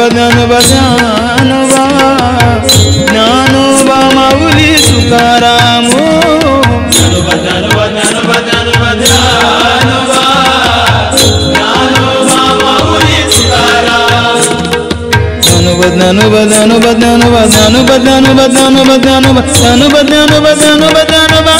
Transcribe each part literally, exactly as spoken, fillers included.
Dnyanoba Dnyanoba Dnyanoba Mauli Tukaram Dnyanoba Dnyanoba Dnyanoba Dnyanoba Dnyanoba Dnyanoba Mauli Tukaram Dnyanoba Dnyanoba Dnyanoba Dnyanoba Dnyanoba Dnyanoba Dnyanoba Dnyanoba Dnyanoba Dnyanoba Dnyanoba Dnyanoba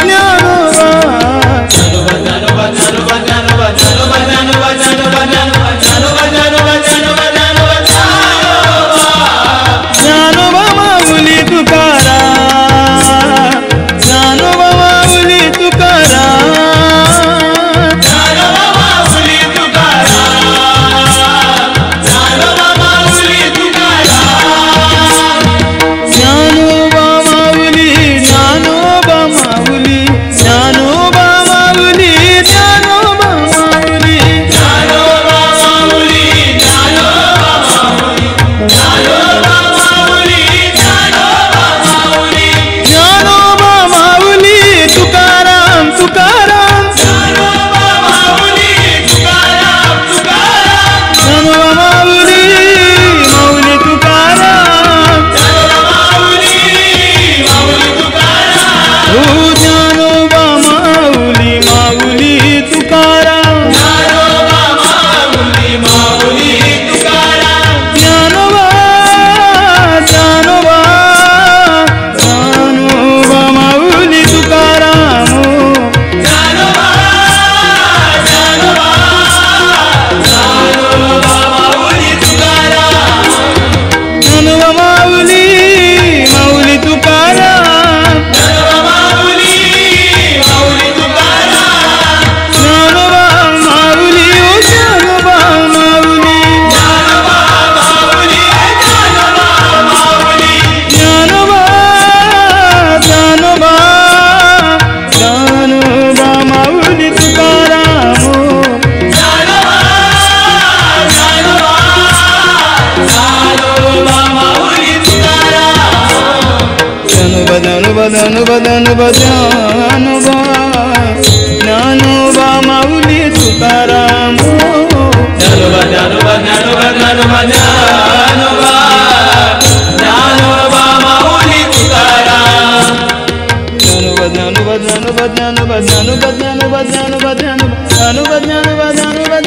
Dnyanoba Dnyanoba Dnyanoba Dnyanoba Mauli Tukaram Dnyanoba Dnyanoba Dnyanoba Dnyanoba Dnyanoba Dnyanoba Mauli Tukaram Dnyanoba Dnyanoba Dnyanoba Dnyanoba Dnyanoba Dnyanoba Dnyanoba Dnyanoba Dnyanoba Dnyanoba Dnyanoba